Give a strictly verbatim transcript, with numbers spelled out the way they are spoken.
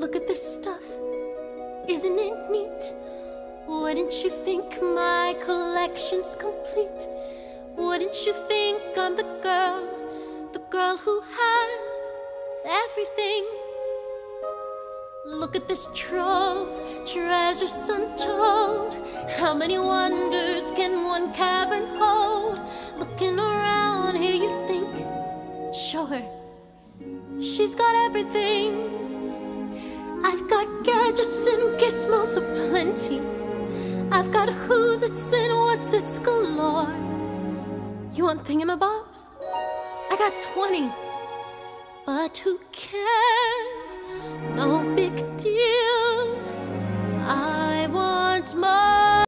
Look at this stuff, isn't it neat? Wouldn't you think my collection's complete? Wouldn't you think I'm the girl, the girl who has everything? Look at this trove, treasures untold. How many wonders can one cavern hold? Looking around here you'd think, sure, she's got everything. I've got gadgets and gizmos aplenty. I've got who's it's and what's it's galore. You want thingamabobs? I got twenty. But who cares? No big deal. I want more.